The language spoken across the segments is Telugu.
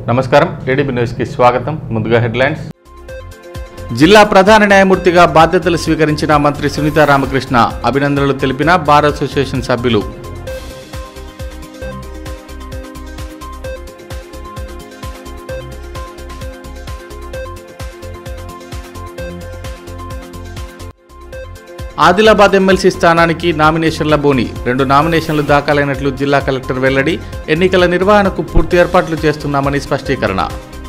నమస్కారం ఏడీబీ న్యూస్ కి స్వాగతం ముందుగా హెడ్లైన్స్ జిల్లా ప్రధాన న్యాయమూర్తిగా బాధ్యతలు స్వీకరించిన మంత్రి సునీతా రామకృష్ణ అభినందనలు తెలిపిన బార్ అసోసియేషన్ సభ్యులు ఆదిలాబాద్ ఎమ్మెల్సీ స్థానానికి నామినేషన్ల బోని 2 నామినేషన్లు దాఖలైనట్లు జిల్లా కలెక్టర్ వెల్లడి ఎన్నికల నిర్వహణకు పూర్తి ఏర్పాట్లు చేస్తున్నామని స్పష్టీకరణ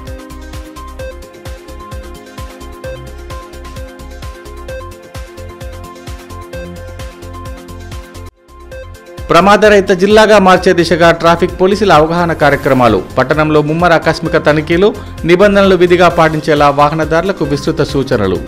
ప్రమాదరహిత జిల్లాగా మార్చే దిశగా ట్రాఫిక్ పోలీసుల అవగాహన కార్యక్రమాలు పట్టణంలో ముమ్మర ఆకస్మిక తనిఖీలు నిబంధనలు విధిగా పాటించేలా వాహనదారులకు విస్తృత సూచనలు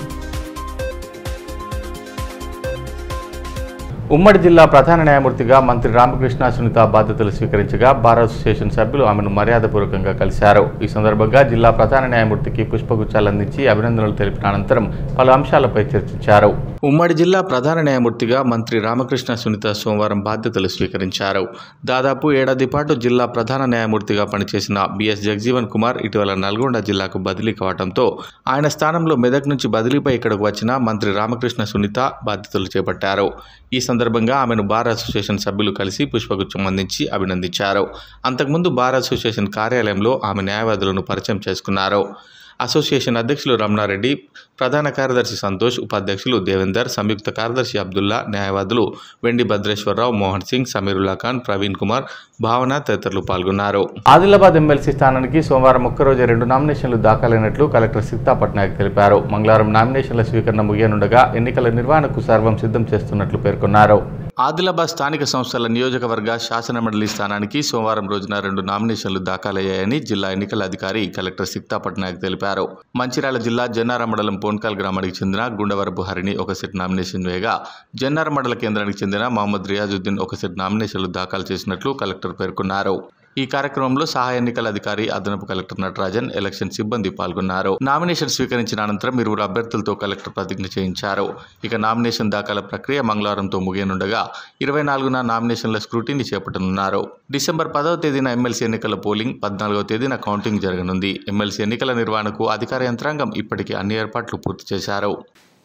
ఉమ్మడి జిల్లా ప్రధాన న్యాయమూర్తిగా మంత్రి రామకృష్ణ సునీత బాధ్యతలు స్వీకరించగా బార్ అసోసియేషన్ సభ్యులు ఆమెను మర్యాదపూర్వకంగా కలిశారు. ఈ సందర్భంగా జిల్లా ప్రధాన న్యాయమూర్తికి పుష్పగుచ్చాలు అందించి అభినందనలు తెలిపిన అనంతరం పలు అంశాలపై చర్చించారు. ఉమ్మడి జిల్లా ప్రధాన న్యాయమూర్తిగా మంత్రి రామకృష్ణ సునీత సోమవారం బాధ్యతలు స్వీకరించారు. దాదాపు ఏడాది పాటు జిల్లా ప్రధాన న్యాయమూర్తిగా పనిచేసిన బిఎస్ జగజీవన్ కుమార్ ఇటీవల నల్గొండ జిల్లాకు బదిలీ కావడంతో ఆయన స్థానంలో మెదక్ నుంచి బదిలీపై ఇక్కడకు వచ్చిన మంత్రి రామకృష్ణ సునీత బాధ్యతలు చేపట్టారు. ఈ సందర్భంగా ఆమెను బార్ అసోసియేషన్ సభ్యులు కలిసి పుష్పగుచ్చం అందించి అభినందించారు. అంతకుముందు బార్ అసోసియేషన్ కార్యాలయంలో ఆమె న్యాయవాదులను పరిచయం చేసుకున్నారు. అసోసియేషన్ అధ్యక్షులు రమణారెడ్డి, ప్రధాన కార్యదర్శి సంతోష్, ఉపాధ్యక్షులు దేవేందర్, సంయుక్త కార్యదర్శి అబ్దుల్లా, న్యాయవాదులు వెండి భద్రేశ్వరరావు, మోహన్ సింగ్, సమీరుల్లా ఖాన్, ప్రవీణ్ కుమార్, భావన తదితరులు పాల్గొన్నారు. ఆదిలాబాద్ ఎమ్మెల్సీ స్థానానికి సోమవారం ఒక్కరోజే 2 నామినేషన్లు దాఖలైనట్లు కలెక్టర్ సిక్తా పట్నాయక్ తెలిపారు. మంగళవారం నామినేషన్ల స్వీకరణ ముగియనుండగా ఎన్నికల నిర్వహణకు సర్వం సిద్ధం చేస్తున్నట్లు పేర్కొన్నారు. ఆదిలాబాద్ స్థానిక సంస్థల నియోజకవర్గ శాసనమండలి స్థానానికి సోమవారం రోజున 2 నామినేషన్లు దాఖలయ్యాయని జిల్లా ఎన్నికల అధికారి కలెక్టర్ సిక్తా పట్నాయక్ తెలిపారు. మంచిర్యాల జిల్లా జన్నార మండలం పోన్కాల్ గ్రామానికి చెందిన గుండవరపు హరిని ఒక సెట్ నామినేషన్ వేయగా జన్నార మండల కేంద్రానికి చెందిన మహమ్మద్ రియాజుద్దీన్ ఒక సెట్ నామినేషన్లు దాఖలు చేసినట్లు కలెక్టర్ పేర్కొన్నారు. ఈ కార్యక్రమంలో సహాయ ఎన్నికల అధికారి అదనపు కలెక్టర్ నటరాజన్, ఎలక్షన్ సిబ్బంది పాల్గొన్నారు. నామినేషన్ స్వీకరించిన అనంతరం 2 అభ్యర్థులతో కలెక్టర్ ప్రతిజ్ఞ చేయించారు. ఇక నామినేషన్ దాఖల ప్రక్రియ మంగళవారంతో ముగియనుండగా 24న నామినేషన్ల స్క్రూటీని చేపట్టనున్నారు. డిసెంబర్ 10వ తేదీన ఎమ్మెల్సీ ఎన్నికల పోలింగ్, 14వ తేదీన కౌంటింగ్ జరగనుంది. ఎమ్మెల్సీ ఎన్నికల నిర్వహణకు అధికార యంత్రాంగం ఇప్పటికే అన్ని ఏర్పాట్లు పూర్తి చేశారు.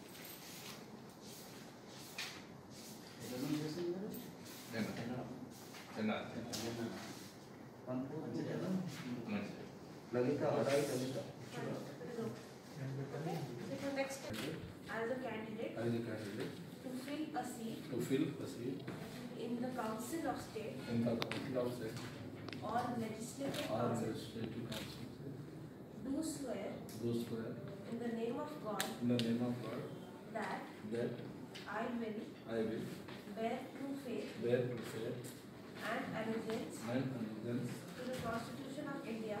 As a candidate to fill a seat in the Council of State or Legislative Council, do swear in the name of God that I will bear true faith and allegiance to the Constitution of India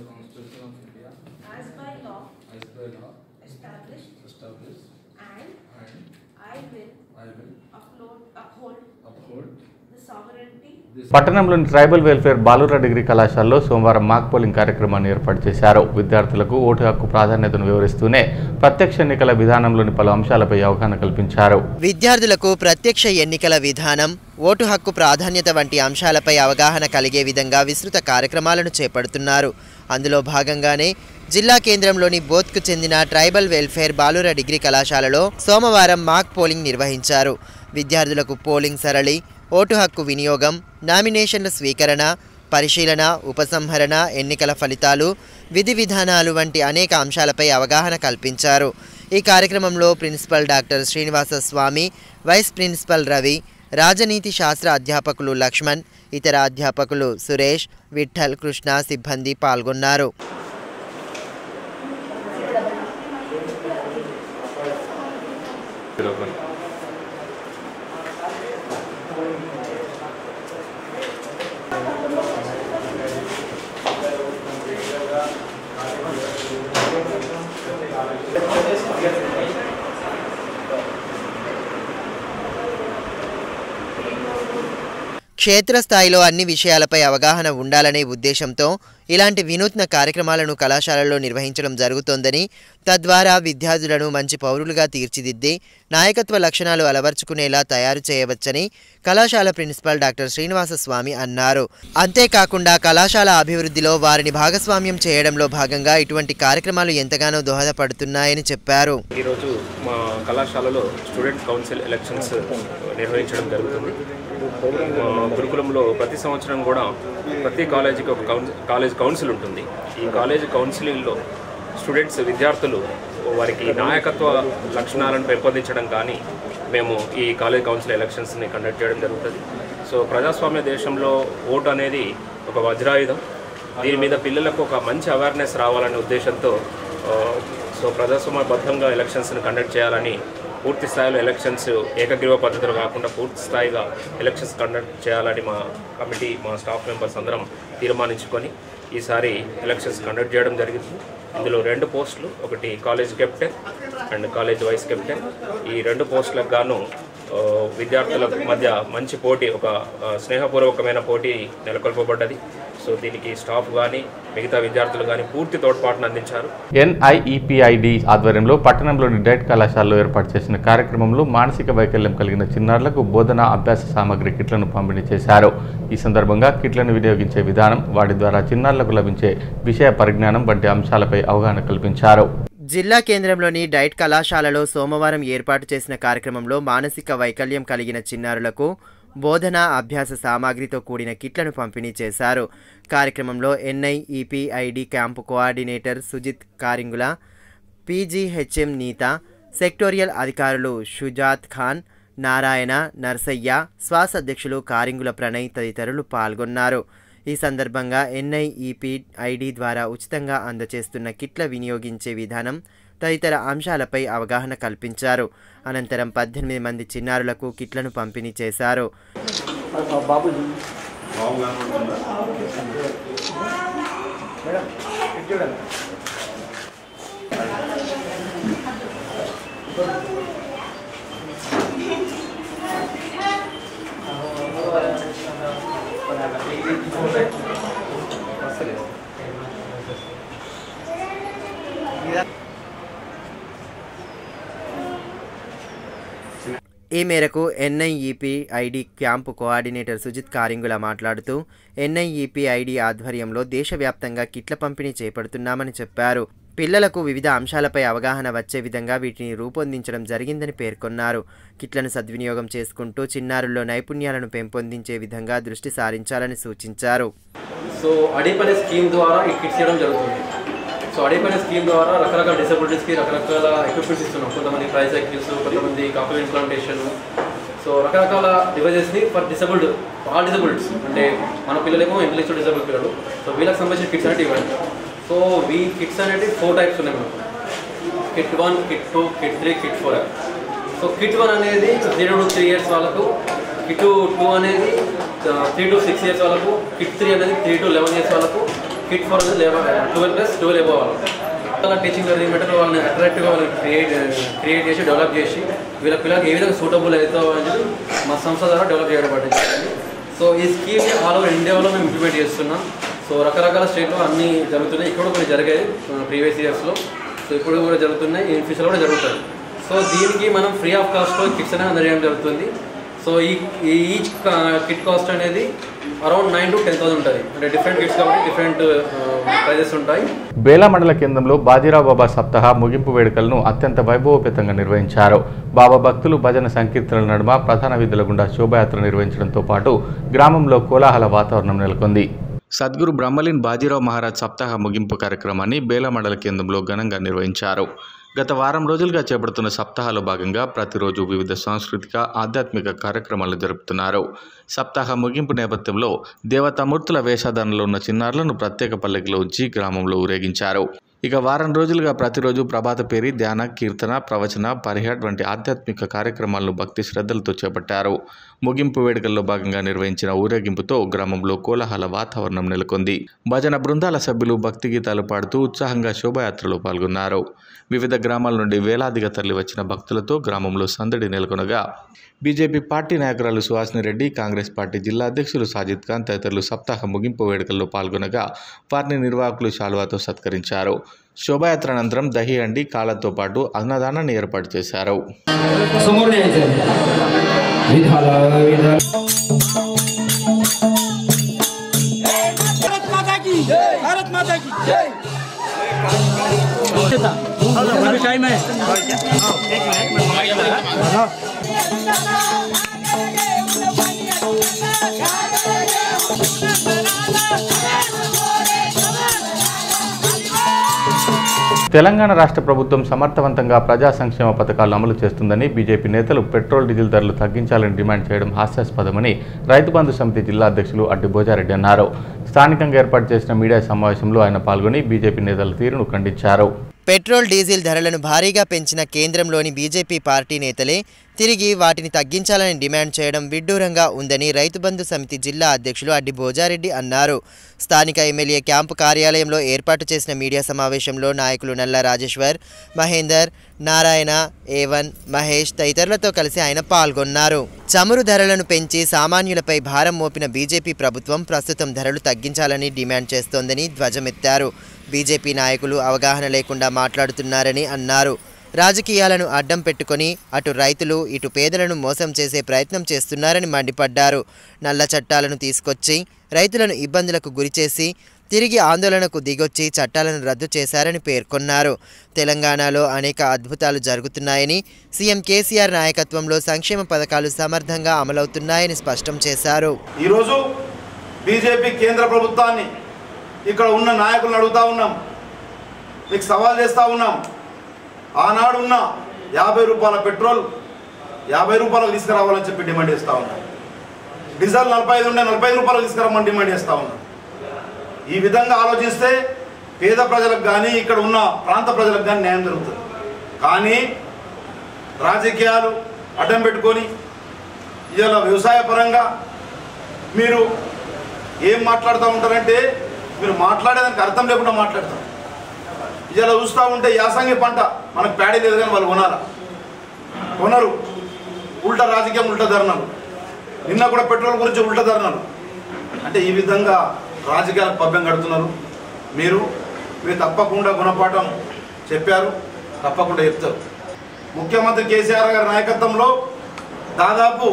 as by law established, and I will uphold the sovereignty. పట్టణంలోని ట్రైబల్ వెల్ఫేర్ బాలుర డిగ్రీ కళాశాలలో సోమవారం మాక్ పోలింగ్ కార్యక్రమాన్ని ఏర్పాటు చేశారు. విద్యార్థులకు ఓటు హక్కు ప్రాధాన్యతను వివరిస్తూనే ప్రత్యక్ష ఎన్నికల విధానంలోని పలు అంశాలపై అవగాహన కల్పించారు. విద్యార్థులకు ప్రత్యక్ష ఎన్నికల విధానం, ఓటు హక్కు ప్రాధాన్యత వంటి అంశాలపై అవగాహన కలిగే విధంగా విస్తృత కార్యక్రమాలను చేపడుతున్నారు. అందులో భాగంగానే జిల్లా కేంద్రంలోని బోత్కు చెందిన ట్రైబల్ వెల్ఫేర్ బాలుర డిగ్రీ కళాశాలలో సోమవారం మాక్ పోలింగ్ నిర్వహించారు. విద్యార్థులకు పోలింగ్ సరళి, ఓటు హక్కు వినియోగం, నామినేషన్ల స్వీకరణ, పరిశీలన, ఉపసంహరణ, ఎన్నికల ఫలితాలు, విధి విధానాలు వంటి అనేక అంశాలపై అవగాహన కల్పించారు. ఈ కార్యక్రమంలో principal doctor Srinivasa Swamy, vice principal Ravi, రాజనీతి శాస్త్ర అధ్యాపకులు లక్ష్మణ్, ఇతర అధ్యాపకులు సురేష్, విఠల్, కృష్ణ సిబ్బంది పాల్గొన్నారు. క్షేత్రస్థాయిలో అన్ని విషయాలపై అవగాహన ఉండాలనే ఉద్దేశంతో ఇలాంటి వినూత్న కార్యక్రమాలను కళాశాలల్లో నిర్వహించడం జరుగుతోందని, తద్వారా విద్యార్థులను మంచి పౌరులుగా తీర్చిదిద్ది నాయకత్వ లక్షణాలు అలవర్చుకునేలా తయారు చేయవచ్చని కళాశాల ప్రిన్సిపల్ డాక్టర్ శ్రీనివాసస్వామి అన్నారు. అంతేకాకుండా కళాశాల అభివృద్ధిలో వారిని భాగస్వామ్యం చేయడంలో భాగంగా ఇటువంటి కార్యక్రమాలు ఎంతగానో దోహదపడుతున్నాయని చెప్పారు. ఈరోజు మా కళాశాలలో స్టూడెంట్ కౌన్సిల్ ఎలక్షన్స్ నిర్వహించడం జరుగుతుంది. గురుకులంలో ప్రతి సంవత్సరం కూడా ప్రతి కాలేజీకి ఒక కాలేజ్ కౌన్సిల్ ఉంటుంది. ఈ కాలేజ్ కౌన్సిలింగ్లో స్టూడెంట్స్ విద్యార్థులు వారికి నాయకత్వ లక్షణాలను పెంపొందించడం కానీ మేము ఈ కాలేజ్ కౌన్సిల్ ఎలక్షన్స్ని కండక్ట్ చేయడం జరుగుతుంది. సో ప్రజాస్వామ్య దేశంలో ఓటు అనేది ఒక వజ్రాయుధం. దీని మీద పిల్లలకు ఒక మంచి అవేర్నెస్ రావాలనే ఉద్దేశంతో సో ప్రజాస్వామ్యబద్ధంగా ఎలక్షన్స్ని కండక్ట్ చేయాలని పూర్తి స్థాయిలో ఎలక్షన్స్ ఏకగ్రీవ పద్ధతిలో కాకుండా పూర్తి స్థాయిగా ఎలక్షన్స్ కండక్ట్ చేయాలని మా కమిటీ, మా స్టాఫ్ మెంబర్స్ అందరం తీర్మానించుకొని ఈసారి ఎలక్షన్స్ కండక్ట్ చేయడం జరిగింది. ఇందులో 2 పోస్టులు, ఒకటి college captain and college vice captain. ఈ 2 పోస్టులకు గాను విద్యార్థుల మధ్య మంచి పోటీ, ఒక స్నేహపూర్వకమైన పోటీ నెలకొల్పబడ్డది. సో దీనికి స్టాఫ్ కానీ మిగతా విద్యార్థులు కానీ పూర్తి తోడ్పాటును అందించారు. NIEPID ఆధ్వర్యంలో పట్టణంలోని డైట్ కళాశాలలో ఏర్పాటు చేసిన కార్యక్రమంలో మానసిక వైకల్యం కలిగిన చిన్నారులకు బోధన అభ్యాస సామగ్రి కిట్లను పంపిణీ చేశారు. ఈ సందర్భంగా కిట్లను వినియోగించే విధానం, వాటి ద్వారా చిన్నారులకు లభించే విషయ పరిజ్ఞానం వంటి అంశాలపై అవగాహన కల్పించారు. జిల్లా కేంద్రంలోని డైట్ కళాశాలలో సోమవారం ఏర్పాటు చేసిన కార్యక్రమంలో మానసిక వైకల్యం కలిగిన చిన్నారులకు బోధన అభ్యాస సామాగ్రితో కూడిన కిట్లను పంపిణీ చేశారు. కార్యక్రమంలో NIEPID camp coordinator Sujith Karingula, PGHM Neetha, sectoral అధికారులు షుజాత్ ఖాన్, నారాయణ, నర్సయ్య, శ్వాస అధ్యక్షులు కారింగుల ప్రణయ్ తదితరులు పాల్గొన్నారు. ఈ సందర్భంగా NIEPID ద్వారా ఉచితంగా అందజేస్తున్న కిట్ల వినియోగించే విధానం తదితర అంశాలపై అవగాహన కల్పించారు. అనంతరం 18 మంది చిన్నారులకు కిట్లను పంపిణీ చేశారు. ఈ మేరకు NIEPID camp coordinator Sujith Karingula మాట్లాడుతూ NIEPID ఆధ్వర్యంలో దేశవ్యాప్తంగా కిట్ల పంపిణీ చేపడుతున్నామని చెప్పారు. పిల్లలకు వివిధ అంశాలపై అవగాహన వచ్చే విధంగా వీటిని రూపొందించడం జరిగిందని పేర్కొన్నారు. కిట్లను సద్వినియోగం చేసుకుంటూ చిన్నారుల్లో నైపుణ్యాలను పెంపొందించే విధంగా దృష్టి సారించాలని సూచించారు. సో అడీప్ అనే స్కీమ్ ద్వారా ఈ కిట్స్ ఇవ్వడం జరుగుతుంది. సో అడీప్ అనే స్కీమ్ ద్వారా రకరకాల డిసబిలిటీస్కి రకరకాల ఎక్విప్మెంట్స్ ఇస్తున్నాం. కొంతమంది ప్రైజ్ సైకిల్స్, కొంతమంది కాపీ ఇంప్లాంటేషన్, సో రకరకాల డివైజెస్ని ఫర్ డిసబుల్డ్, ఆల్ డిసబుల్డ్స్ అంటే మన పిల్లలేమో ఇంటెలెక్చువల్ డిసబుల్డ్ పిల్లలు. సో వీళ్ళకి సంబంధించిన కిట్స్ అనేవి ఇవ్వండి. సో ఈ కిట్స్ అనేవి 4 టైప్స్ ఉన్నాయి మనకు. Kit 1, kit 2, kit 3, kit 4. So kit 1 అనేది 0 to 3 years వాళ్ళకు, కిట్ 2 అనేది 3 to 6 years వాళ్ళకు, కిట్ 3 అనేది 3 to 11 years వాళ్ళకు, కిట్ 4 అనేది 12+ above వాళ్ళకు. అలా టీచింగ్ మెటీరియల్ వాళ్ళని అట్రాక్టివ్గా వాళ్ళని క్రియేట్ చేసి డెవలప్ చేసి వీళ్ళ పిల్లలకి ఏ విధంగా సూటబుల్ అవుతావు అనేది మా సంస్థ ద్వారా డెవలప్ చేయడం పట్టించింది. సో ఈ స్కీమ్ని ఆల్ ఓవర్ ఇండియాలో మేము ఇంప్లిమెంట్ చేస్తున్నాం. సో రకరకాల స్టేట్లో అన్నీ జరుగుతున్నాయి. ఇక్కడ కొన్ని జరిగాయి ప్రీవియస్ ఇయర్స్లో. సో ఇప్పుడు కూడా జరుగుతున్నాయి, ఇన్ ఫ్యూచర్లో కూడా జరుగుతాయి. సో దీనికి మనం ఫ్రీ ఆఫ్ కాస్ట్లో కిట్స్ అనేది అందజేయడం జరుగుతుంది. సో ఈచ్ కిట్ కాస్ట్ అనేది అరౌండ్ 9 to 10,000 ఉంటుంది. అంటే డిఫరెంట్ కిట్స్ కాబట్టి డిఫరెంట్ ప్రైజెస్ ఉంటాయి. బేలా మండల కేంద్రంలో బాజీరావు బాబా సప్తాహ ముగింపు వేడుకలను అత్యంత వైభవపేతంగా నిర్వహించారు. బాబా భక్తులు భజన సంకీర్తనల నడుమ ప్రధాన వీధుల గుండా శోభయాత్ర నిర్వహించడంతో పాటు గ్రామంలో కోలాహల వాతావరణం నెలకొంది. సద్గురు బ్రహ్మలీన్ బాజీరావు మహారాజ్ సప్తాహ ముగింపు కార్యక్రమాన్ని బేలా మండల కేంద్రంలో ఘనంగా నిర్వహించారు. గత వారం రోజులుగా చేపడుతున్న సప్తాహలో భాగంగా ప్రతిరోజు వివిధ సాంస్కృతిక, ఆధ్యాత్మిక కార్యక్రమాలు జరుపుతున్నారు. సప్తాహ ముగింపు నేపథ్యంలో దేవతామూర్తుల వేషధారణలో ఉన్న చిన్నారులను ప్రత్యేక పల్లకిలో ఉంచి గ్రామంలో ఊరేగించారు. ఇక వారం రోజులుగా ప్రతిరోజు ప్రభాత పేరి, ధ్యాన, కీర్తన, ప్రవచన, పరిహాట్ వంటి ఆధ్యాత్మిక కార్యక్రమాలను భక్తి శ్రద్ధలతో చేపట్టారు. ముగింపు వేడుకల్లో భాగంగా నిర్వహించిన ఊరేగింపుతో గ్రామంలో కోలాహల వాతావరణం నెలకొంది. భజన బృందాల సభ్యులు భక్తి గీతాలు పాడుతూ ఉత్సాహంగా శోభాయాత్రలో పాల్గొన్నారు. వివిధ గ్రామాల నుండి వేలాదిగా తరలివచ్చిన భక్తులతో గ్రామంలో సందడి నెలకొనగా బీజేపీ పార్టీ నాయకురాలు సుహాసిని రెడ్డి, కాంగ్రెస్ పార్టీ జిల్లా అధ్యక్షులు సాజిద్ ఖాన్ తదితరులు సప్తాహ ముగింపు వేడుకల్లో పాల్గొనగా వారిని నిర్వాహకులు శాలువాతో సత్కరించారు. శోభాయాత్ర అనంతరం దహి అండి, కాళ్ళతో పాటు అన్నదానాన్ని ఏర్పాటు చేశారు. తెలంగాణ రాష్ట్ర ప్రభుత్వం సమర్థవంతంగా ప్రజా సంక్షేమ పథకాలు అమలు చేస్తుందని బీజేపీ నేతలు పెట్రోల్, డీజిల్ ధరలు తగ్గించాలని డిమాండ్ చేయడం హాస్యాస్పదమని రైతు బంధు సమితి జిల్లా అధ్యక్షులు అడ్డి భోజారెడ్డి అన్నారు. స్థానికంగా ఏర్పాటు చేసిన మీడియా సమావేశంలో ఆయన పాల్గొని బీజేపీ నేతల తీరును ఖండించారు. పెట్రోల్, డీజిల్ ధరలను భారీగా పెంచిన కేంద్రంలోని బీజేపీ పార్టీ నేతలే తిరిగి వాటిని తగ్గించాలని డిమాండ్ చేయడం విడ్డూరంగా ఉందని రైతు బంధు సమితి జిల్లా అధ్యక్షులు అడ్డి భోజారెడ్డి అన్నారు. స్థానిక ఎమ్మెల్యే క్యాంపు కార్యాలయంలో ఏర్పాటు చేసిన మీడియా సమావేశంలో నాయకులు నల్ల రాజేశ్వర్, మహేందర్, నారాయణ, ఏవన్, మహేష్ తదితరులతో కలిసి ఆయన పాల్గొన్నారు. చమురు ధరలను పెంచి సామాన్యులపై భారం మోపిన బీజేపీ ప్రభుత్వం ప్రస్తుతం ధరలు తగ్గించాలని డిమాండ్ చేస్తోందని ధ్వజమెత్తారు. బీజేపీ నాయకులు అవగాహన లేకుండా మాట్లాడుతున్నారని అన్నారు. రాజకీయాలను అడ్డం పెట్టుకొని అటు రైతులు, ఇటు పేదలను మోసం చేసే ప్రయత్నం చేస్తున్నారని మండిపడ్డారు. నల్ల చట్టాలను తీసుకొచ్చి రైతులను ఇబ్బందులకు గురిచేసి తిరిగి ఆందోళనకు దిగొచ్చి చట్టాలను రద్దు చేశారని పేర్కొన్నారు. తెలంగాణలో అనేక అద్భుతాలు జరుగుతున్నాయని, సీఎం కేసీఆర్ నాయకత్వంలో సంక్షేమ పథకాలు సమర్థంగా అమలవుతున్నాయని స్పష్టం చేశారు. ఈరోజు బీజేపీ కేంద్ర ప్రభుత్వాన్ని ఇక్కడ ఉన్న నాయకులను అడుగుతా ఉన్నాం, మీకు సవాల్ చేస్తూ ఉన్నాం. ఆనాడు ఉన్న 50 రూపాయల పెట్రోల్ 50 రూపాయలకు తీసుకురావాలని చెప్పి డిమాండ్ చేస్తూ ఉన్నాం. డీజిల్ 45 ఉండే 45 రూపాయలకు తీసుకురామని డిమాండ్ చేస్తూ ఉన్నాం. ఈ విధంగా ఆలోచిస్తే పేద ప్రజలకు కానీ ఇక్కడ ఉన్న ప్రాంత ప్రజలకు కానీ న్యాయం జరుగుతుంది. కానీ రాజకీయాలు అడ్డం పెట్టుకొని ఇలా వ్యవసాయ పరంగా మీరు ఏం మాట్లాడుతూ ఉంటారంటే, మీరు మాట్లాడేదానికి అర్థం లేకుండా మాట్లాడతారు. ఇలా చూస్తూ ఉంటే యాసంగి పంట మనకు ప్యాడీ లేదు కానీ వాళ్ళు కొనరు. ఉల్టా రాజకీయం, ఉల్టా ధర్నాలు. నిన్న కూడా పెట్రోల్ గురించి ఉల్టా ధర్నాలు. అంటే ఈ విధంగా రాజకీయాలకు పబ్బం కడుతున్నారు. మీరు తప్పకుండా గుణపాఠం చెప్పారు, తప్పకుండా చెప్తారు. ముఖ్యమంత్రి కేసీఆర్ గారి నాయకత్వంలో దాదాపు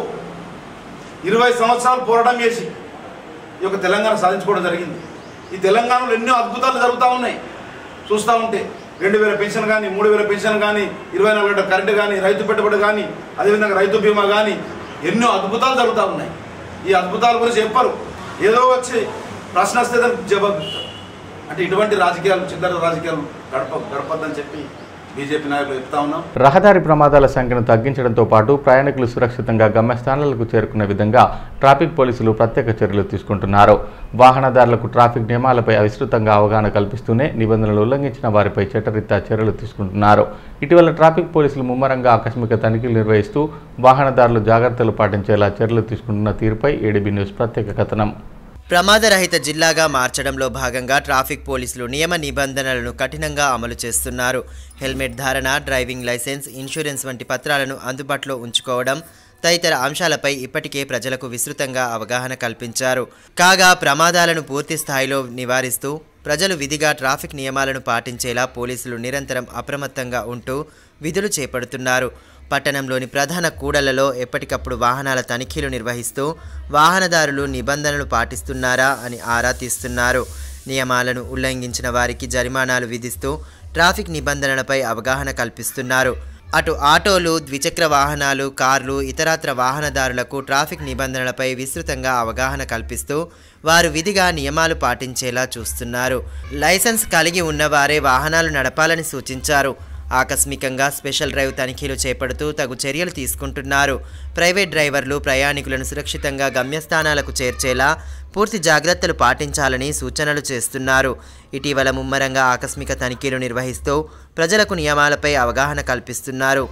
20 సంవత్సరాలు పోరాటం చేసి ఈ యొక్క తెలంగాణ సాధించుకోవడం జరిగింది. ఈ తెలంగాణలో ఎన్నో అద్భుతాలు జరుగుతూ ఉన్నాయి. చూస్తూ ఉంటే 2000 పెన్షన్ కానీ, 3000 పెన్షన్ కానీ, 24 గంటల కరెంటు కానీ, రైతు పెట్టుబడి కానీ, అదేవిధంగా రైతు బీమా కానీ ఎన్నో అద్భుతాలు జరుగుతూ ఉన్నాయి. ఈ అద్భుతాల గురించి చెప్పరు, ఏదో వచ్చి ప్రశ్న వస్తే దానికి జవాబు ఇస్తారు. అంటే ఇటువంటి రాజకీయాలు, చిల్లర రాజకీయాలు గడపద్దని చెప్పి బీజేపీ నాయకులు చెప్తా ఉన్నాం. రహదారి ప్రమాదాల సంఖ్యను తగ్గించడంతో పాటు ప్రయాణికులు సురక్షితంగా గమ్యస్థానాలకు చేరుకునే విధంగా ట్రాఫిక్ పోలీసులు ప్రత్యేక చర్యలు తీసుకుంటున్నారు. వాహనదారులకు ట్రాఫిక్ నియమాలపై విస్తృతంగా అవగాహన కల్పిస్తూనే నిబంధనలు ఉల్లంఘించిన వారిపై చట్టరీత్యా చర్యలు తీసుకుంటున్నారు. ఇటీవల ట్రాఫిక్ పోలీసులు ముమ్మరంగా ఆకస్మిక తనిఖీలు నిర్వహిస్తూ వాహనదారులు జాగ్రత్తలు పాటించేలా చర్యలు తీసుకుంటున్న తీరుపై ఏడీబీ న్యూస్ ప్రత్యేక కథనం. ప్రమాదరహిత జిల్లాగా మార్చడంలో భాగంగా ట్రాఫిక్ పోలీసులు నియమ నిబంధనలను కఠినంగా అమలు చేస్తున్నారు. హెల్మెట్ ధారణ, డ్రైవింగ్ లైసెన్స్, ఇన్సూరెన్స్ వంటి పత్రాలను అందుబాటులో ఉంచుకోవడం తదితర అంశాలపై ఇప్పటికే ప్రజలకు విస్తృతంగా అవగాహన కల్పించారు. కాగా ప్రమాదాలను పూర్తి స్థాయిలో నివారిస్తూ ప్రజలు విధిగా ట్రాఫిక్ నియమాలను పాటించేలా పోలీసులు నిరంతరం అప్రమత్తంగా ఉంటూ విధులు చేపడుతున్నారు. పట్టణంలోని ప్రధాన కూడళ్లలో ఎప్పటికప్పుడు వాహనాల తనిఖీలు నిర్వహిస్తూ వాహనదారులు నిబంధనలు పాటిస్తున్నారా అని ఆరా తీస్తున్నారు. నియమాలను ఉల్లంఘించిన వారికి జరిమానాలు విధిస్తూ ట్రాఫిక్ నిబంధనలపై అవగాహన కల్పిస్తున్నారు. అటు ఆటోలు, ద్విచక్ర వాహనాలు, కార్లు, ఇతరత్ర వాహనదారులకు ట్రాఫిక్ నిబంధనలపై విస్తృతంగా అవగాహన కల్పిస్తూ వారు విధిగా నియమాలు పాటించేలా చూస్తున్నారు. లైసెన్స్ కలిగి ఉన్నవారే వాహనాలు నడపాలని సూచించారు. ఆకస్మికంగా స్పెషల్ డ్రైవ్ తనిఖీలు చేపడుతూ తగు చర్యలు తీసుకుంటున్నారు. ప్రైవేట్ డ్రైవర్లు ప్రయాణికులను సురక్షితంగా గమ్యస్థానాలకు చేర్చేలా పూర్తి జాగ్రత్తలు పాటించాలని సూచనలు చేస్తున్నారు. ఇటీవల ముమ్మరంగా ఆకస్మిక తనిఖీలు నిర్వహిస్తూ ప్రజలకు నియమాలపై అవగాహన కల్పిస్తున్నారు.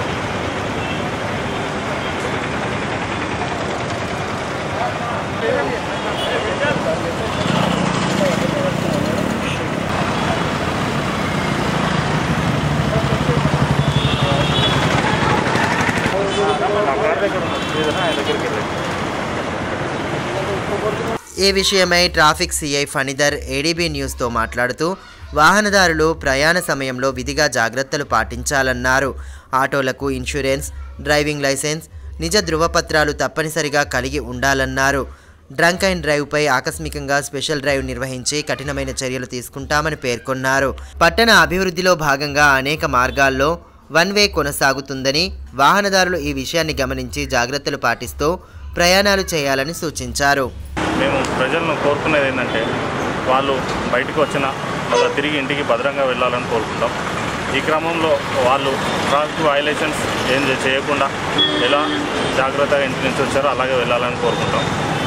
ఈ విషయమై ట్రాఫిక్ సిఐ ఫణిధర్ ఏడీబీ న్యూస్తో మాట్లాడుతూ వాహనదారులు ప్రయాణ సమయంలో విధిగా జాగ్రత్తలు పాటించాలన్నారు. ఆటోలకు ఇన్సూరెన్స్, డ్రైవింగ్ లైసెన్స్, నిజ ధృవపత్రాలు తప్పనిసరిగా కలిగి ఉండాలన్నారు. డ్రంక్ అండ్ డ్రైవ్పై ఆకస్మికంగా స్పెషల్ డ్రైవ్ నిర్వహించి కఠినమైన చర్యలు తీసుకుంటామని పేర్కొన్నారు. పట్టణ అభివృద్ధిలో భాగంగా అనేక మార్గాల్లో వన్ వే కొనసాగుతుందని, వాహనదారులు ఈ విషయాన్ని గమనించి జాగ్రత్తలు పాటిస్తూ ప్రయాణాలు చేయాలని సూచించారు. మేము ప్రజలను కోరుకునేది ఏంటంటే వాళ్ళు బయటకు వచ్చిన మళ్ళీ తిరిగి ఇంటికి భద్రంగా వెళ్ళాలని కోరుకుంటాం. ఈ క్రమంలో వాళ్ళు ట్రాఫిక్ వయలేషన్స్ ఏం చేయకుండా ఎలా జాగ్రత్తగా ఇంటి నుంచి వచ్చారో అలాగే వెళ్ళాలని కోరుకుంటాం.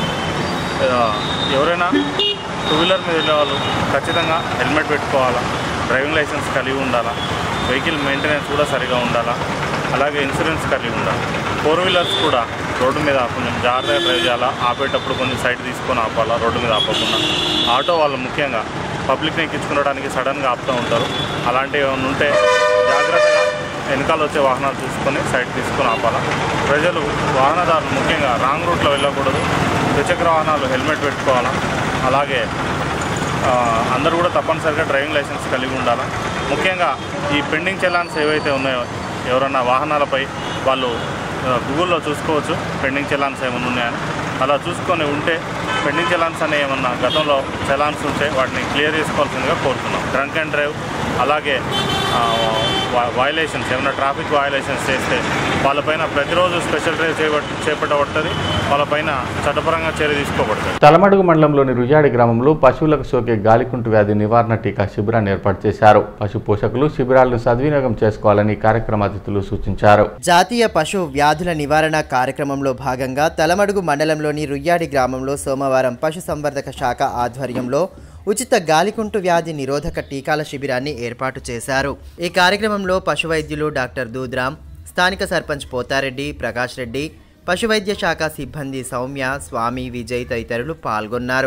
ఎవరైనా టూ వీలర్ మీద వెళ్ళే వాళ్ళు ఖచ్చితంగా హెల్మెట్ పెట్టుకోవాలా, డ్రైవింగ్ లైసెన్స్ కలిగి ఉండాలా, వెహికల్ మెయింటెనెన్స్ కూడా సరిగా ఉండాలా, అలాగే ఇన్సూరెన్స్ కలిగి ఉండాలి. ఫోర్ వీలర్స్ కూడా రోడ్డు మీద కొంచెం జాగ్రత్తగా డ్రైవ్ చేయాలా, ఆపేటప్పుడు కొంచెం సైడ్ తీసుకొని ఆపాలా, రోడ్డు మీద ఆపకుండా. ఆటో వాళ్ళు ముఖ్యంగా పబ్లిక్ని ఎక్కించుకోవడానికి సడన్గా ఆపుతూ ఉంటారు. అలాంటివి ఏమైనా ఉంటే జాగ్రత్తగా వెనకాల వచ్చే వాహనాలు చూసుకొని సైడ్ తీసుకొని ఆపాలా. ప్రజలు వాహనదారులు ముఖ్యంగా రాంగ్ రూట్లో వెళ్ళకూడదు, ద్విచక్ర వాహనాలు హెల్మెట్ పెట్టుకోవాలా. అలాగే అందరూ కూడా తప్పనిసరిగా డ్రైవింగ్ లైసెన్స్ కలిగి ఉండాలా. ముఖ్యంగా ఈ పెండింగ్ చలాన్స్ ఏవైతే ఉన్నాయో ఎవరన్నా వాహనాలపై వాళ్ళు గూగుల్లో చూసుకోవచ్చు పెండింగ్ చలాన్స్ ఏమైనా ఉన్నాయని. అలా చూసుకొని ఉంటే పెండింగ్ చలాన్స్ అనే ఏమన్నా గతంలో చలాన్స్ ఉంటే వాటిని క్లియర్ చేసుకోవాల్సిందిగా కోరుతున్నాం. డ్రంక్ అండ్ డ్రైవ్ అలాగే వయలేషన్స్ ఏమైనా ట్రాఫిక్ వయలేషన్స్ చేస్తే వాళ్ళపైన ప్రతిరోజు స్పెషల్ డ్రైవ్ చేపట్టబడుతుంది, వాళ్ళపైన చట్టపరంగా చర్య తీసుకోబడుతుంది. తలమడుగు మండలంలోని రుయ్యాడి గ్రామంలో పశువులకు సోకే గాలికుంటు వ్యాధి నివారణ టీకా శిబిరాన్ని ఏర్పాటు చేశారు. పశు పోషకులు శిబిరాలను సద్వినియోగం చేసుకోవాలని కార్యక్రమ అతిథులు సూచించారు. జాతీయ పశు వ్యాధుల నివారణ కార్యక్రమంలో భాగంగా తలమడుగు మండలంలోని రుయ్యాడి గ్రామంలో సోమవారం పశు సంవర్ధక శాఖ ఆధ్వర్యంలో ఉచిత గాలికుంటు వ్యాధి నిరోధక టీకాల శిబిరాన్ని ఏర్పాటు చేశారు. ఈ కార్యక్రమంలో పశు వైద్యులు డాక్టర్ దూద్రామ్, స్థానిక సర్పంచ్ పోతారెడ్డి, ప్రకాష్ రెడ్డి, పశువైద్య శాఖ సిబ్బంది సౌమ్య, స్వామి, విజయ్ తదితరులు పాల్గొన్నారు.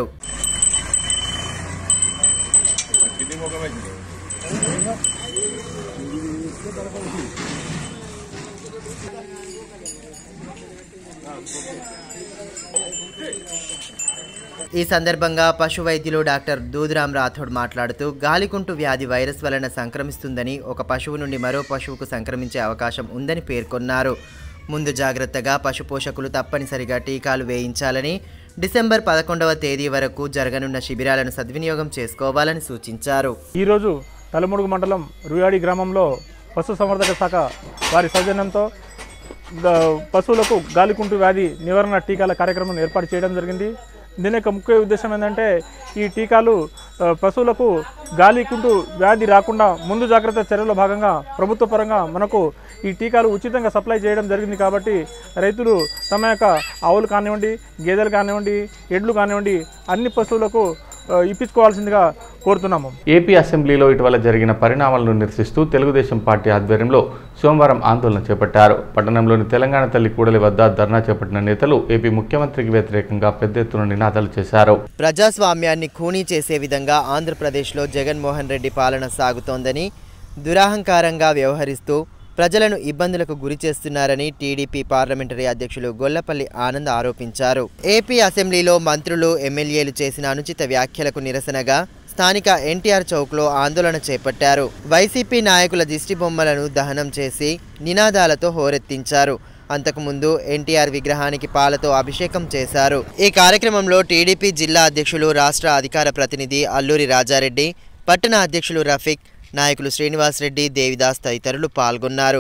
ఈ సందర్భంగా పశు వైద్యులు డాక్టర్ దూద్రామ్ రాథోడ్ మాట్లాడుతూ గాలికుంటు వ్యాధి వైరస్ వలన సంక్రమిస్తుందని, ఒక పశువు నుండి మరో పశువుకు సంక్రమించే అవకాశం ఉందని పేర్కొన్నారు. ముందు జాగ్రత్తగా పశు పోషకులు తప్పనిసరిగా టీకాలు వేయించాలని, డిసెంబర్ 11వ తేదీ వరకు జరగనున్న శిబిరాలను సద్వినియోగం చేసుకోవాలని సూచించారు. ఈరోజు తలమడుగు మండలం రుయాడి గ్రామంలో పశు సంవర్ధక శాఖ వారి సౌజన్యంతో పశువులకు గాలికుంటు వ్యాధి నివారణ టీకాల కార్యక్రమం ఏర్పాటు చేయడం జరిగింది. దీని యొక్క ముఖ్య ఉద్దేశం ఏంటంటే ఈ టీకాలు పశువులకు గాలికుంటు వ్యాధి రాకుండా ముందు జాగ్రత్త చర్యలో భాగంగా ప్రభుత్వ పరంగా మనకు ఈ టీకాలు ఉచితంగా సప్లై చేయడం జరిగింది. కాబట్టి రైతులు తమ యొక్క ఆవులు కానివ్వండి, గేదెలు కానివ్వండి, ఎడ్లు కానివ్వండి అన్ని పశువులకు ఇప్పించుకోవాల్సిందిగా కోరుతున్నాము. ఏపీ అసెంబ్లీలో ఇటీవల జరిగిన పరిణామాలను నిరసిస్తూ తెలుగుదేశం పార్టీ ఆధ్వర్యంలో సోమవారం ఆందోళన చేపట్టారు. పట్టణంలోని తెలంగాణ తల్లి కూడలి వద్ద ధర్నా చేపట్టిన నేతలు ఏపీ ముఖ్యమంత్రికి వ్యతిరేకంగా పెద్ద ఎత్తున నినాదాలు చేశారు. ప్రజాస్వామ్యాన్ని ఖూనీ చేసే విధంగా ఆంధ్రప్రదేశ్లో జగన్మోహన్ రెడ్డి పాలన సాగుతోందని, దురాహంకారంగా వ్యవహరిస్తూ ప్రజలను ఇబ్బందులకు గురి చేస్తున్నారని టీడీపీ పార్లమెంటరీ అధ్యక్షులు గొల్లపల్లి ఆనంద్ ఆరోపించారు. ఏపీ అసెంబ్లీలో మంత్రులు, ఎమ్మెల్యేలు చేసిన అనుచిత వ్యాఖ్యలకు నిరసనగా స్థానిక ఎన్టీఆర్ చౌక్లో ఆందోళన చేపట్టారు. వైసీపీ నాయకుల దిష్టిబొమ్మలను దహనం చేసి నినాదాలతో హోరెత్తించారు. అంతకుముందు ఎన్టీఆర్ విగ్రహానికి పాలతో అభిషేకం చేశారు. ఈ కార్యక్రమంలో టీడీపీ జిల్లా అధ్యక్షులు, రాష్ట్ర అధికార ప్రతినిధి అల్లూరి రాజారెడ్డి, పట్టణ అధ్యక్షులు రఫీక్, నాయకులు శ్రీనివాస్ రెడ్డి, దేవిదాస్ తదితరులు పాల్గొన్నారు.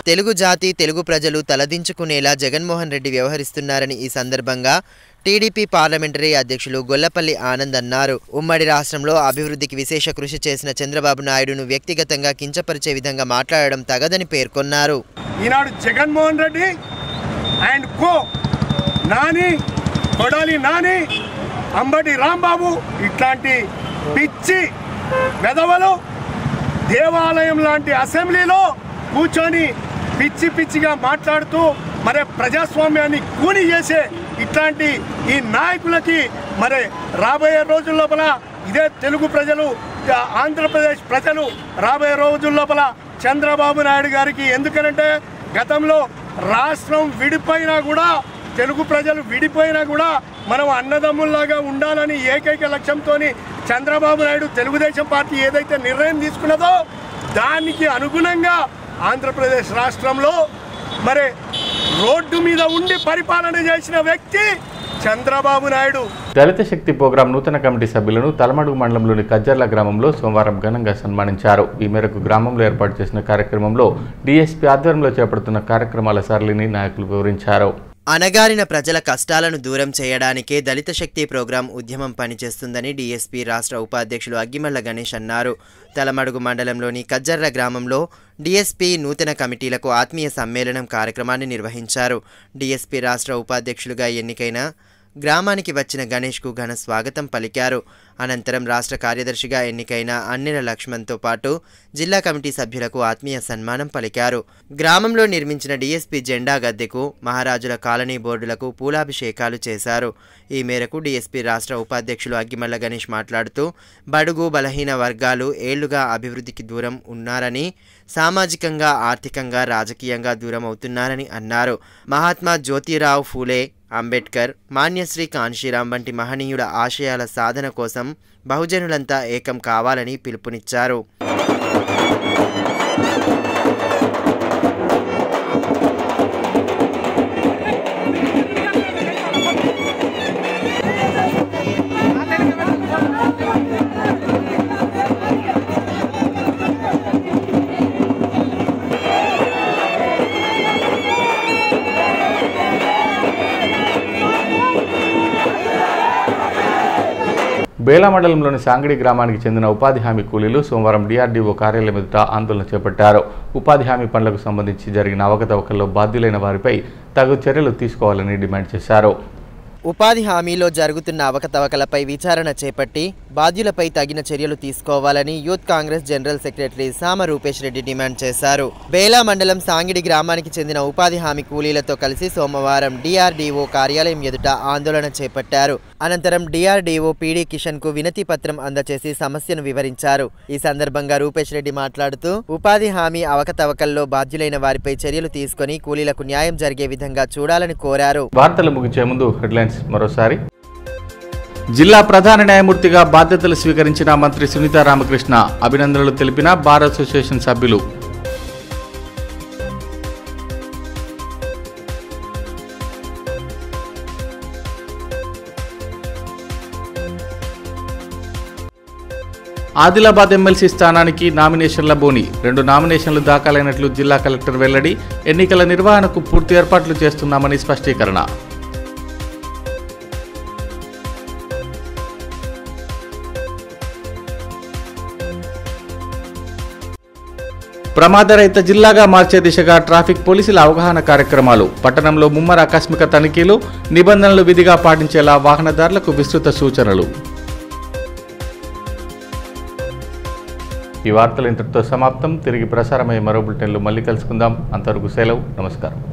తెలుగు జాతి తెలుగు ప్రజలు తలదించుకునేలా జగన్మోహన్ రెడ్డి వ్యవహరిస్తున్నారని ఈ సందర్భంగా టీడీపీ పార్లమెంటరీ అధ్యక్షులు గొల్లపల్లి ఆనంద్ అన్నారు. ఉమ్మడి రాష్ట్రంలో అభివృద్ధికి విశేష కృషి చేసిన చంద్రబాబు నాయుడును వ్యక్తిగతంగా కించపరిచే విధంగా మాట్లాడడం తగదని పేర్కొన్నారు. ఈనాడు జగన్మోహన్ రెడ్డి అండ్ కో నాని, కొడాలి నాని, అంబటి రాంబాబు ఇట్లాంటి పిచ్చి వెధవలు దేవాలయం లాంటి అసెంబ్లీలో కూర్చొని పిచ్చి పిచ్చిగా మాట్లాడుతూ మరి ప్రజాస్వామ్యాన్ని కూని చేసే ఇట్లాంటి ఈ నాయకులకి మరి రాబోయే రోజుల లోపల ఇదే తెలుగు ప్రజలు, ఆంధ్రప్రదేశ్ ప్రజలు రాబోయే రోజుల లోపల చంద్రబాబు నాయుడు గారికి, ఎందుకనంటే గతంలో రాష్ట్రం విడిపోయినా కూడా, తెలుగు ప్రజలు విడిపోయినా కూడా మనం అన్నదమ్ముల్లాగా ఉండాలని ఏకైక లక్ష్యంతో చంద్రబాబు నాయుడు తెలుగుదేశం పార్టీ ఏదైతే నిర్ణయం తీసుకున్నదో దానికి అనుగుణంగా ఆంధ్రప్రదేశ్ రాష్ట్రంలో మరి రోడ్డు మీద ఉండి పరిపాలన చేసిన వ్యక్తి చంద్రబాబు నాయుడు. దళిత శక్తి ప్రోగ్రాం నూతన కమిటీ సభ్యులను తలమడుగు మండలంలోని కజ్జర్ల గ్రామంలో సోమవారం ఘనంగా సన్మానించారు. ఈ మేరకు గ్రామంలో ఏర్పాటు చేసిన కార్యక్రమంలో డీఎస్పీ ఆధ్వర్యంలో చేపడుతున్న కార్యక్రమాల సరళిని నాయకులు వివరించారు. అణగారిన ప్రజల కష్టాలను దూరం చేయడానికే దళిత శక్తి ప్రోగ్రాం ఉద్యమం పనిచేస్తుందని డీఎస్పీ రాష్ట్ర ఉపాధ్యక్షులు అగ్గిమల్ల గణేష్ అన్నారు. తలమడుగు మండలంలోని కజ్జర్ల గ్రామంలో డీఎస్పీ నూతన కమిటీలకు ఆత్మీయ సమ్మేళనం కార్యక్రమాన్ని నిర్వహించారు. డీఎస్పీ రాష్ట్ర ఉపాధ్యక్షులుగా ఎన్నికైన గ్రామానికి వచ్చిన గణేష్కు ఘన స్వాగతం పలికారు. అనంతరం రాష్ట్ర కార్యదర్శిగా ఎన్నికైన అన్నెల లక్ష్మణ్తో పాటు జిల్లా కమిటీ సభ్యులకు ఆత్మీయ సన్మానం పలికారు. గ్రామంలో నిర్మించిన డీఎస్పీ జెండా గద్దెకు, మహారాజుల కాలనీ బోర్డులకు పూలాభిషేకాలు చేశారు. ఈ మేరకు డీఎస్పీ రాష్ట్ర ఉపాధ్యక్షులు అగ్గిమల్ల గణేష్ మాట్లాడుతూ బడుగు బలహీన వర్గాలు ఏళ్లుగా అభివృద్ధికి దూరం ఉన్నారని, సామాజికంగా, ఆర్థికంగా, రాజకీయంగా దూరం అవుతున్నారని అన్నారు. మహాత్మా జ్యోతిరావు ఫూలే, అంబేద్కర్, మాన్యశ్రీ కాన్షీరాం వంటి మహనీయుల ఆశయాల సాధన కోసం బహుజనులంతా ఏకం కావాలని పిలుపునిచ్చారు. బేలా మండలంలోని సాంగడి గ్రామానికి చెందిన ఉపాధి హామీ కూలీలు సోమవారం డిఆర్డీఓ కార్యాలయం ఎదుట ఆందోళన చేపట్టారు. ఉపాధి హామీ పనులకు సంబంధించి జరిగిన అవకతవకల్లో బాధ్యులైన వారిపై తగు చర్యలు తీసుకోవాలని డిమాండ్ చేశారు. ఉపాధి హామీలో జరుగుతున్న అవకతవకలపై విచారణ చేపట్టి బాధ్యులపై తగిన చర్యలు తీసుకోవాలని యూత్ కాంగ్రెస్ జనరల్ సెక్రటరీ సామ రూపేష్ రెడ్డి డిమాండ్ చేశారు. బేలా మండలం సాంగిడి గ్రామానికి చెందిన ఉపాధి హామీ కూలీలతో కలిసి సోమవారం డిఆర్డీఓ కార్యాలయం ఎదుట ఆందోళన చేపట్టారు. అనంతరం డిఆర్డీఓ పీడీ కిషన్ కు వినతి పత్రం అందజేసి సమస్యను వివరించారు. ఈ సందర్భంగా రూపేష్ రెడ్డి మాట్లాడుతూ ఉపాధి హామీ అవకతవకల్లో బాధ్యులైన వారిపై చర్యలు తీసుకుని కూలీలకు న్యాయం జరిగే విధంగా చూడాలని కోరారు. వార్తలు ముగించే ముందు హెడ్లైన్స్ మరోసారి. జిల్లా ప్రధాన న్యాయమూర్తిగా బాధ్యతలు స్వీకరించిన మంత్రి సునీతా రామకృష్ణ అభినందనలు తెలిపిన బార్ అసోసియేషన్ సభ్యులు. ఆదిలాబాద్ ఎమ్మెల్సీ స్థానానికి నామినేషన్ల బోని 2 నామినేషన్లు దాఖలైనట్లు జిల్లా కలెక్టర్ వెల్లడి. ఎన్నికల నిర్వహణకు పూర్తి ఏర్పాట్లు చేస్తున్నామని స్పష్టీకరణ. ప్రమాదరహిత జిల్లాగా మార్చే దిశగా ట్రాఫిక్ పోలీసుల అవగాహన కార్యక్రమాలు. పట్టణంలో ముమ్మర ఆకస్మిక తనిఖీలు, నిబంధనలు విధిగా పాటించేలా వాహనదారులకు విస్తృత సూచనలు. ఈ వార్తలు ఇంతటితో సమాప్తం. తిరిగి ప్రసారమయ్యే మరో బులెటిన్లో మళ్ళీ కలుసుకుందాం. అంతవరకు సెలవు. నమస్కారం.